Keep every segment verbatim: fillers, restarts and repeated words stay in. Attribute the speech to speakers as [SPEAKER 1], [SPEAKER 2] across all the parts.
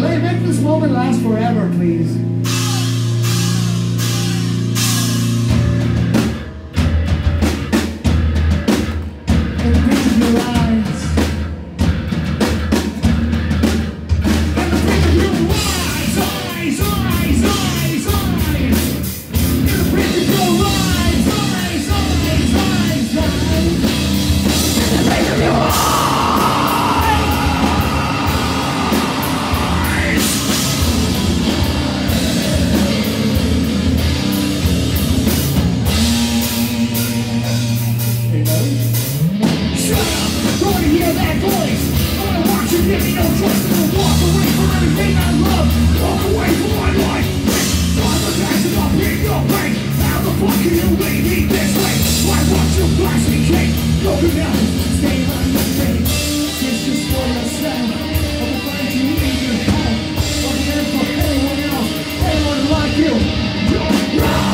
[SPEAKER 1] Let make this moment last forever, please. In the picture of your eyes. In the picture of your eyes, eyes, eyes, eyes, eyes. In the picture of your eyes, eyes, eyes, eyes, eyes. In the picture of your eyes. Hear that voice. All I want you to give me no choice but to walk away from everything I love. Walk away from my life. I'm the passion of being your pain. How the fuck can you leave me this way? Why won't you blast me, Kate? Broken out, stay on your face. It's just for yourself. I will find you in your home. I'll be there for anyone else. Anyone like you. You're right.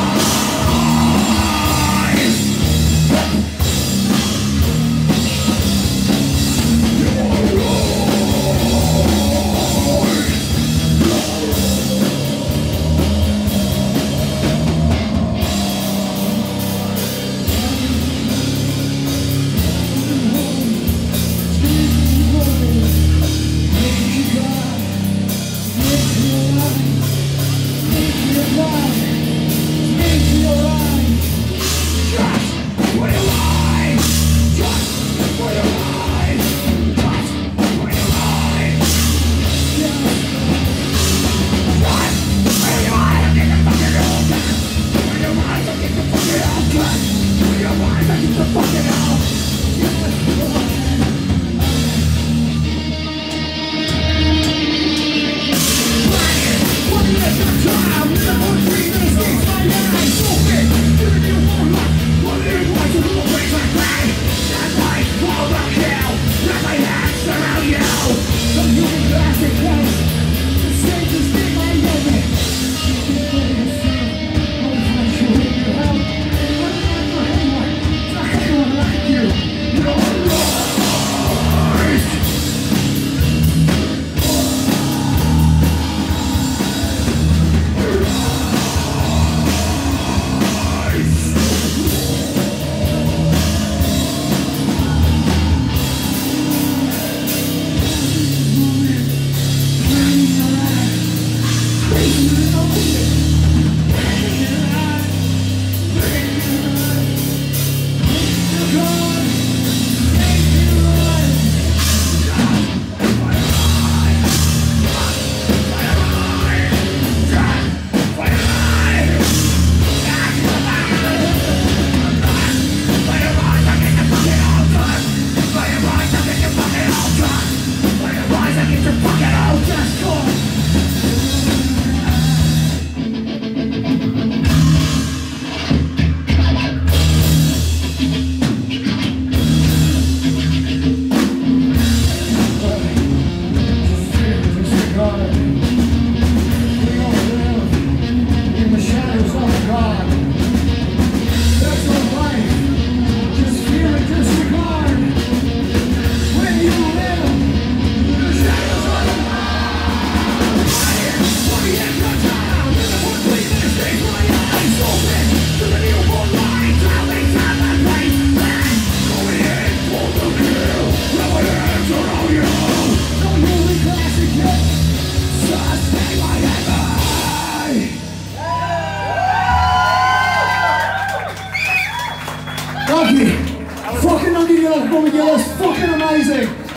[SPEAKER 1] Fucking Andy Gill, fucking amazing.